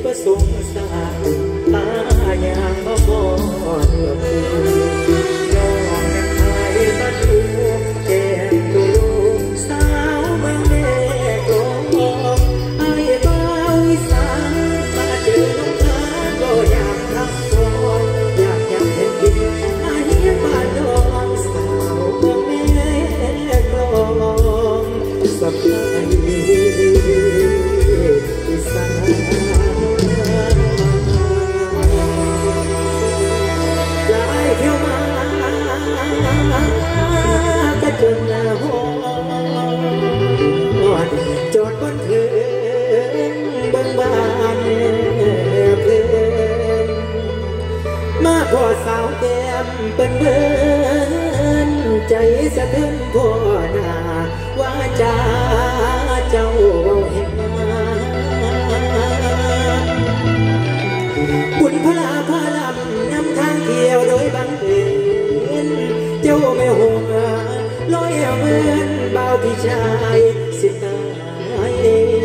ประสงค์สร้างตาอย่างบ่บ่เลือกน้องนั้นไทยบ้านลูกแก้มดูลูกสาวเมืองแม่กลองไอ้บ่าวอีสานมาเจอน้องค้าก็อยากทักทอนอยากเห็นดินไอ้บ้านน้องสาวเมืองแม่กลองสบายอีสานหลายเที่ยวมาก็จนหน้าห้องจอดบนเถิงบางบ้านเพลินมาพอสาวแก้มเป็นเบินใจสะเทือนพ่อหน้าว่าจาเจ้าเห็นบุญพลาพลำนำทางเที่ยวโดยบังเอิญเจ้าไม่ห่วงลอยเหมือนเบาพี่ชายสิตาย